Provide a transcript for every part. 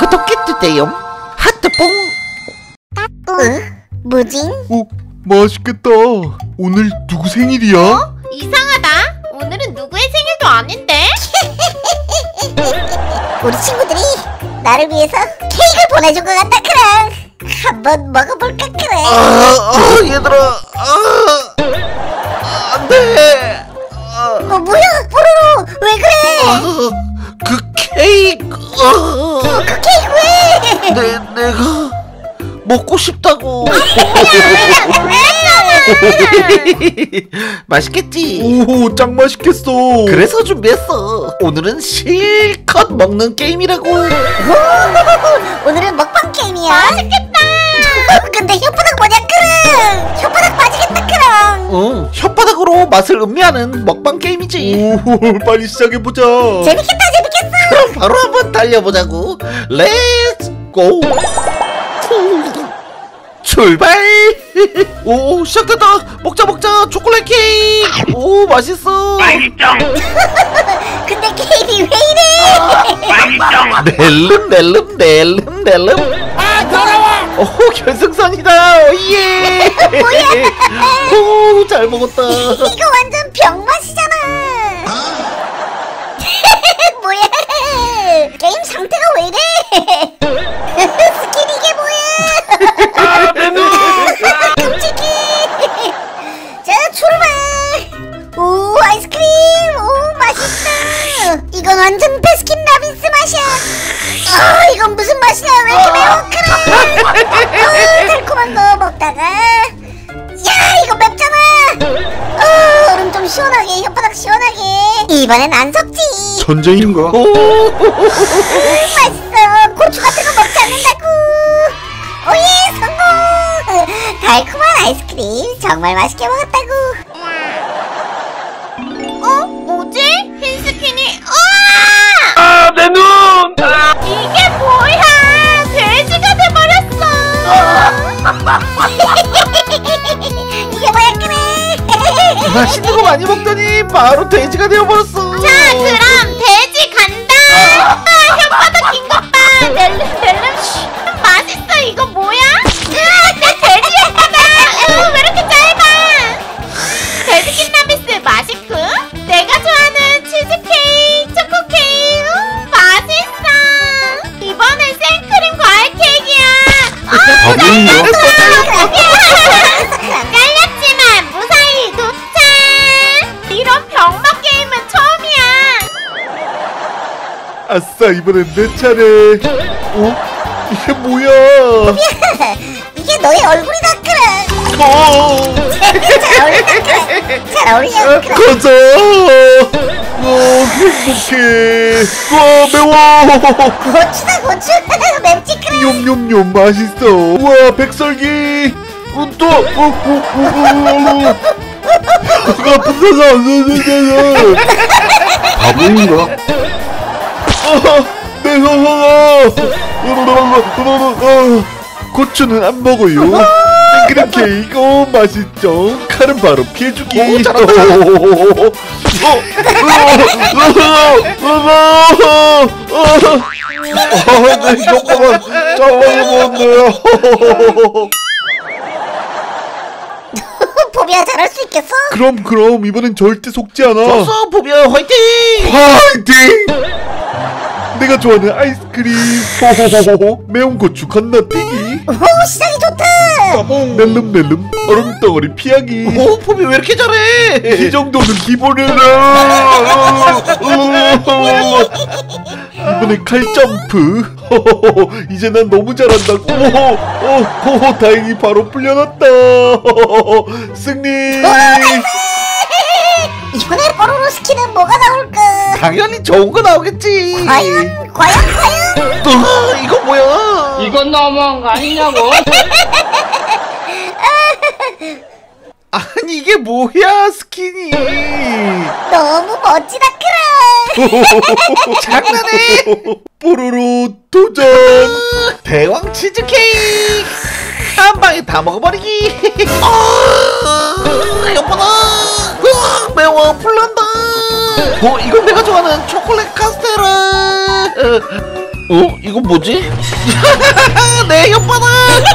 구독해주세요. 하트뽕. 뭐지? 맛있겠다. 오늘 누구 생일이야? 이상하다. 오늘은 누구의 생일도 아닌데? 우리 친구들이 나를 위해서 케이크를 보내준 것 같다. 그럼 한번 먹어볼까? 그래. 얘들아. 안돼. 뭐야 뽀로로, 왜 그래? 그 케이크. 그 케이크 왜? 내가 먹고 싶다고. 맛있겠지? 오, 짱 맛있겠어. 그래서 준비했어. 오늘은 실컷 먹는 게임이라고. 오늘은 먹방 게임이야. 맛있겠다. 근데 혓바닥 뭐냐? 그럼 혓바닥 빠지겠다. 그럼 응, 혓바닥으로 맛을 음미하는 먹방 게임이지. 오, 빨리 시작해보자. 재밌겠다. 재밌겠어. 그럼 바로 한번 달려보자고. 렛츠 고. 출발. 오, 시작됐다. 먹자 초콜릿 케이크. 오, 맛있어. 근데 케이크 왜 이래? 낼름. 오, 결승선이다. 예. 뭐야? 오, 잘 먹었다. 이거 완전 병맛이잖아. 뭐야? 게임 상태가 왜 이래? 스킨 이게 뭐야? 끔찍해. 자, 출발. 오, 아이스크림. 오, 맛있다. 이건 완전 베스킨 라빈스 맛이야. 이건 무슨 맛이야? 왜 이렇게 매워? 그래. 달콤한 거 먹다가, 야, 이거 맵잖아. 얼음 좀 시원하게, 혓바닥 시원하게. 이번엔 안 섭지. 전쟁인가? 맛있어. 고추 같은 거 먹지 않는다고. 오예, 성공. 달콤한 아이스크림 정말 맛있게 먹었다고. 뭐지? 흰 스킨이 내 눈! 이게 뭐야? 돼지가 돼버렸어. 이게 뭐야? 그래. 맛있는 거 많이 먹더니 바로 돼지가 되어버렸어. 자, 그럼 돼지 간다. 혓바닥 긴 것 봐. 낼름. 맛있어. 이거 뭐야? 내 돼지 혓바닥. 왜 이렇게 짧아? 돼지킨 나비스 맛있고, 내가 좋아하는 치즈케이크, 초코케이크. 맛있어. 이번엔 생크림 과일 케이크야. 깔렸지만 무사히 도착. 이런 병맛 게임은 처음이야. 아싸, 이번엔 내 차례. 이게 뭐야? 이게 너의 얼굴이다. 그래. 잘 어울린다. 그래. 가자. 행복해. 매워. 고추다 고추. 맵지. 그래. 뇸뇸뇸 맛있어. 우와, 백설기. 또. 아프다. 바보인가? 내 손아. 고추는 안 먹어요. 생크림 케이크 맛있죠. 칼은 바로 피해주기. 오, 잘한다. 내 혓바닥 잘라먹었네요. 포비아 잘할 수 있겠어? 그럼 이번엔 절대 속지 않아. 좋았어, 보비야. 화이팅. 화이팅! 내가 좋아하는 아이스크림. 매운 고추 건너뛰기. 오, 시작이 좋다. 낼름 얼음덩어리 피하기. 오, 보비 왜 이렇게 잘해? 이 정도는 기본이라. 이번에 칼점프. 이제 난 너무 잘한다고. 다행히 바로 풀려났다. 승리. 이번에 뽀로로 스킨은 뭐가 나올까? 당연히 좋은 거 나오겠지. 과연? 이거 뭐야? 이건 너무한 거 아니냐고? 아니, 이게 뭐야, 스킨이. 너무 멋지다. 그래. 장난해. 뽀로로 도전. 대왕 치즈케이크 한 방에 다 먹어버리기. 여보나. 매워. 풀난다. 이건 내가 좋아하는 초콜릿 카스테라. 어? 이건 뭐지? 내 혓바닥!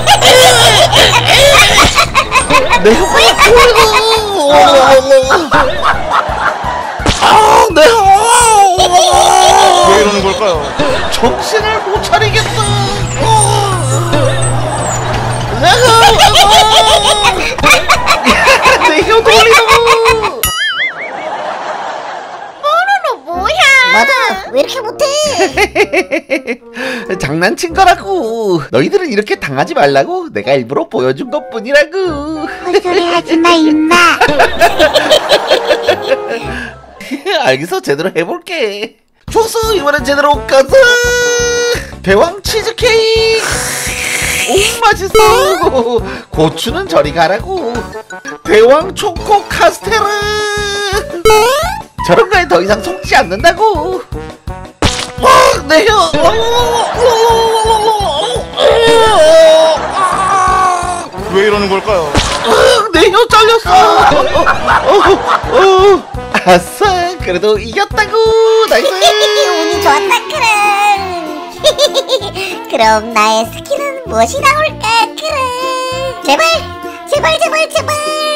내 혓바닥 아, 내 왜 이러는 걸까요? 정신을 못 차리겠다. 내 혀 돌리고. 뽀로로 뭐야? 맞아. 왜 이렇게 못해? 장난친 거라고. 너희들은 이렇게 당하지 말라고 내가 일부러 보여준 것뿐이라고. 헛소리 하지마 임마. 알겠어, 제대로 해볼게. 좋았어, 이번엔 제대로 가자. 대왕 치즈케이크. 오, 맛있어. 고추는 저리 가라고. 대왕 초코 카스테라. 저런 거에 더 이상 속지 않는다고. 내 혀. 왜 이러는 걸까요? 내 혀 잘렸어. 아싸, 그래도 이겼다고. 나이스. 운이 좋았다 그럼. 그럼 나의 스킬은 무엇이 나올까 그럼. 제발 제발 제발 제발.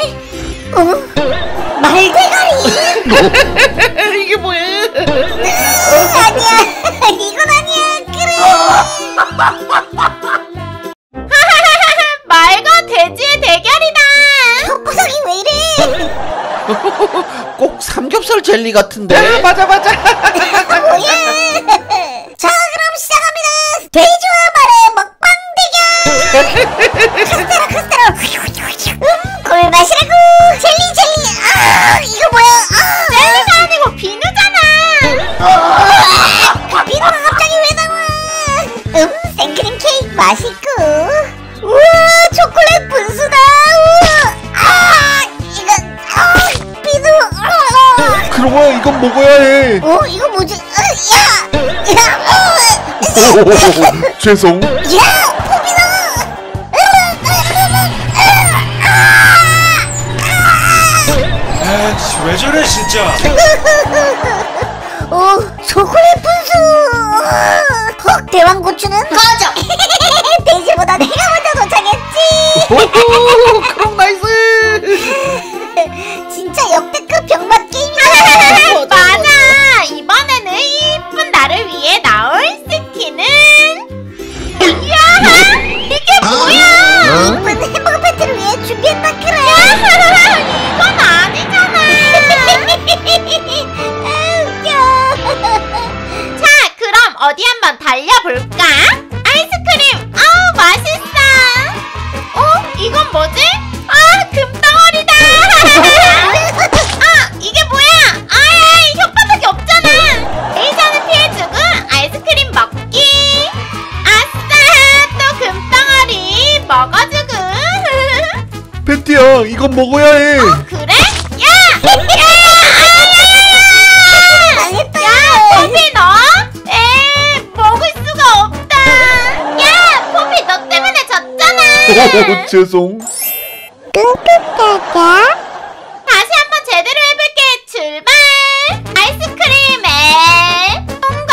말대가리. 이게 뭐야? 아니야. 이건 아니야 그래. 말과 돼지의 대결이다. 혓바닥이 왜 이래. 꼭 삼겹살 젤리 같은데. 맞아. 뭐야. 자 그럼 시작합니다. 돼지와 말의 먹방 대결. 카스테라. 꿀맛이라고. 젤리. 아 이거 뭐야. 젤리가 아니고 비누잖아. 비누가 갑자기 왜 나와. 생크림 케이크 맛있고. 우와 초콜릿 분수다. 우와 이건 비누. 그놈아, 이건 먹어야 해. 이거 뭐지? 죄송. 야 포비나. 왜 저래 진짜? 초콜릿 분수. 헉 대왕고추는 꺼져. 돼지보다 내가 먼저 도착했지. 그럼 나이스. 진짜 역대급 병맛 게임이야. 맞아. 이번에는 이쁜 나를 위해 나올 스킨은 이야 이게 뭐야? 이쁜 햄버거 패티를 위해 준비했다 그래. 이건 아니잖아. 웃겨. 자 그럼 어디 한번 달려볼까? 아이스크림 맛있어. 이건 뭐지? 금덩어리다. 이게 뭐야? 혓바닥이 없잖아. 에이사는 피해주고 아이스크림 먹기. 아싸 또 금덩어리 먹어주고. 패티야, 이건 먹어야 해. 그래? 망했다. 포비 너? 먹을 수가 없다. 야 포비 너 때문에 졌잖아. 죄송. 다시 한번 제대로 해볼게. 출발. 아이스크림에 통과.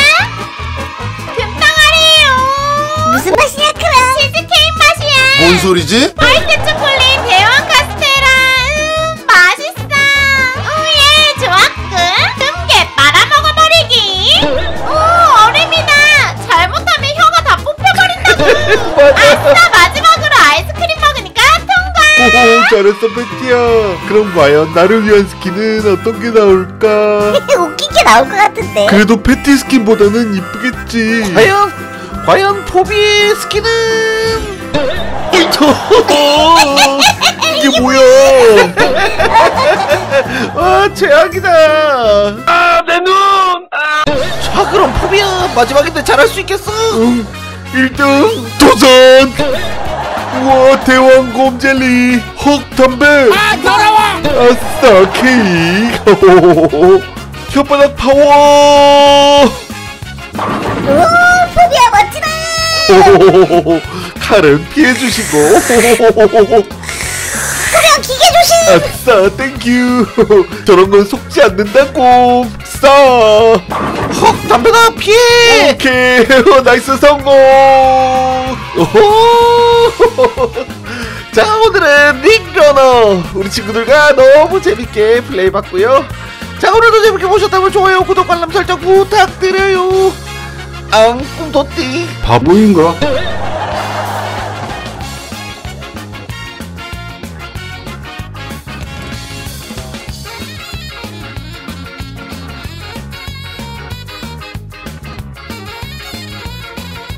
금덩어리요. 무슨 맛이냐 그럼. 치즈케이크 맛이야. 뭔 소리지? 화이트 초콜릿 대왕 카스테라. 맛있어. 예 좋았군. 흠게 빨아먹어버리기. 얼음이다. 잘못하면 혀가 다 뽑혀버린다고. 아싸 마지막으로 아이스크림 먹으니까 통과. 잘했어, 패티야. 그럼 과연 나를 위한 스킨은 어떤 게 나올까? 웃긴 게 나올 것 같은데. 그래도 패티 스킨보다는 이쁘겠지. 과연 포비의 스킨은. 이게 뭐야? 최악이다. 내 눈! 자, 그럼 포비야, 마지막인데 잘할 수 있겠어? 1등 도전! 우와, 대왕곰 젤리. 헉, 담배. 더러워. 아싸, 케이크. 혓바닥 파워. 포비야 멋지다. 칼은 피해주시고. 포비야 기계 조심. 아싸, 땡큐. 저런 건 속지 않는다고. 싸. 헉, 담배다 피해. 오케이. 나이스 성공. 오호. 자, 오늘은 닉러너 우리 친구들과 너무 재밌게 플레이봤고요. 자, 오늘도 재밌게 보셨다면 좋아요, 구독, 알람 설정 부탁드려요. 꿈도띠 바보인가?